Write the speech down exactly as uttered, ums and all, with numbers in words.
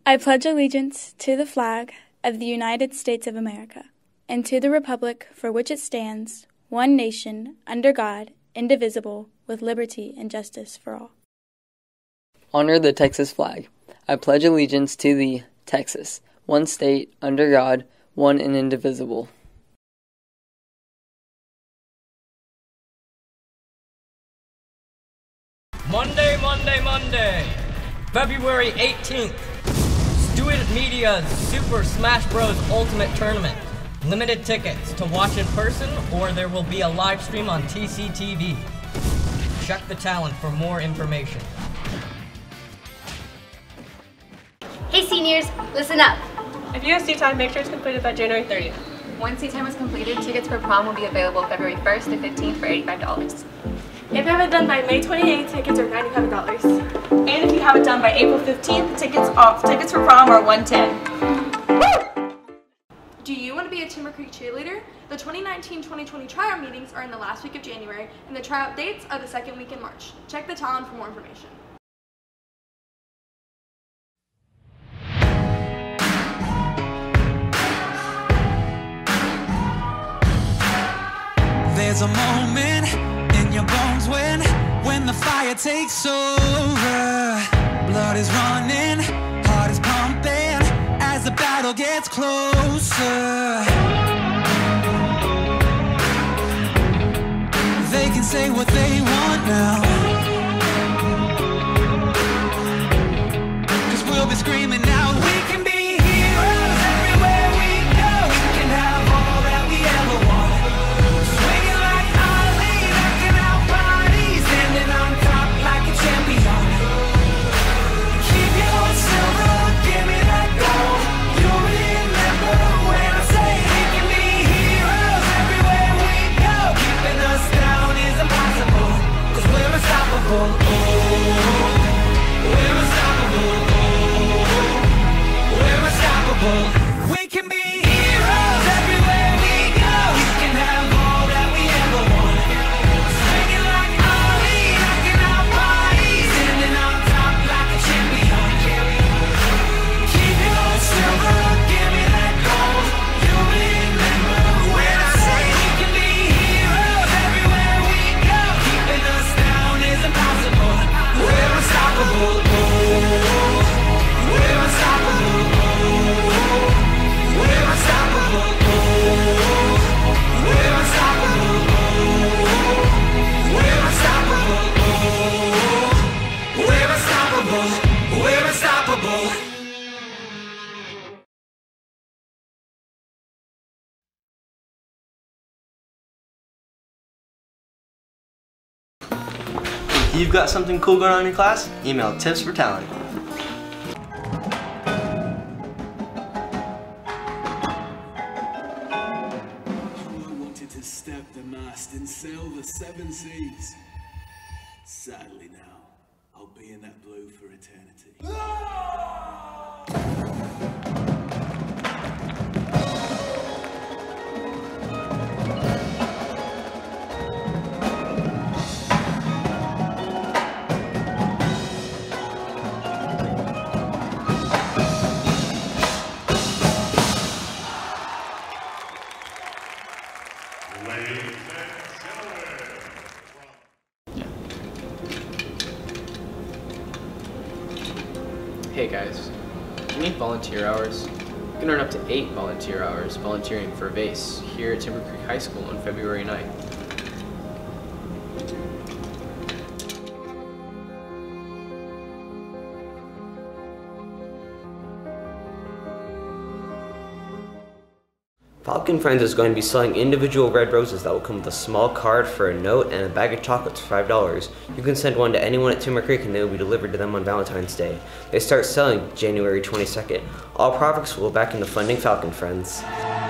I pledge allegiance to the flag of the United States of America, and to the republic for which it stands, one nation, under God, indivisible, with liberty and justice for all. Honor the Texas flag. I pledge allegiance to the Texas, one state, under God, one and indivisible. Monday, Monday, Monday, February eighteenth, Student Media's Super Smash Bros. Ultimate Tournament. Limited tickets to watch in person, or there will be a live stream on T C T V. Check the talent for more information. Hey seniors, listen up. If you have seat time, make sure it's completed by January thirtieth. Once seat time is completed, tickets for prom will be available February first to fifteenth for eighty-five dollars. If you have it done by May twenty-eighth, tickets are ninety-five dollars. And if you have it done by April fifteenth, tickets off. Tickets for prom are one hundred ten dollars. Do you want to be a Timber Creek cheerleader? The twenty nineteen twenty twenty tryout meetings are in the last week of January, and the tryout dates are the second week in March. Check the talent for more information. There's a moment in your bones when, when the fire takes over. Blood is running, heart is pumping, as the battle gets closer. They can say what they want now, 'cause we'll be screaming out, we can be heroes everywhere we go. We can have all that we ever want. Swinging like Ali, rocking out bodies, standing on top like a champion. Keep your silver, give me that gold. You'll remember when I say we can be heroes everywhere we go. Keeping us down is impossible, 'cause we're unstoppable. Oh, we're unstoppable. Oh, we're unstoppable. We can be heroes everywhere we go. We can have all that we ever want. Swinging like Ali, rocking our bodies, standing on top like a champion. Keep your silver, give me that gold. You'll remember when I say we can be heroes everywhere we go. Keeping us down is impossible. We're unstoppable. Oh, we're unstoppable. Oh, we're unstoppable. Oh, we're unstoppable. Oh, we're unstoppable. Oh, we're unstoppable. We're unstoppable. If you've got something cool going on in your class, email tips for talent. I wanted to step the mast and sail the seven seas. Sadly now, I'll be in that blue for eternity. Hey guys, you need volunteer hours? You can earn up to eight volunteer hours volunteering for VASE here at Timber Creek High School on February ninth. Falcon Friends is going to be selling individual red roses that will come with a small card for a note and a bag of chocolates for five dollars. You can send one to anyone at Timber Creek and they will be delivered to them on Valentine's Day. They start selling January twenty-second. All profits will go back into funding Falcon Friends.